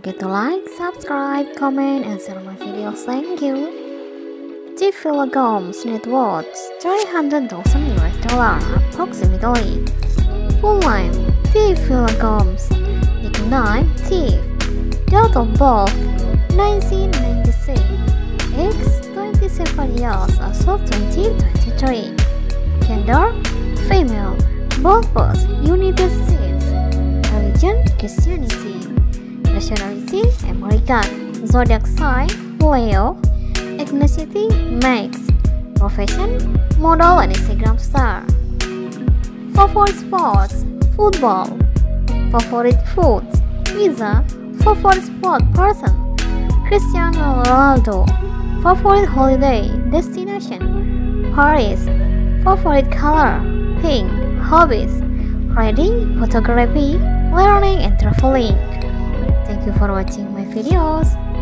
forget to like, subscribe, comment, and share my videos. Thank you. Tiff Villagomez net worth $300,000 approximately. Full name: Tiff Villagomez. Nickname: Tiff. Date of birth: 1996. Age: 27 years as of 2023. Gender: female. Birthplace: United States. Religion: Christianity. Nationality: American. Zodiac sign: Leo. Ethnicity: mixed. Profession: model and Instagram star. Favorite sports: football. Favorite foods: pizza. Favorite sport person: Cristiano Ronaldo. Favorite holiday destination: Paris. Favorite color: pink. Hobbies: reading, photography, learning, and traveling. Thank you for watching my videos.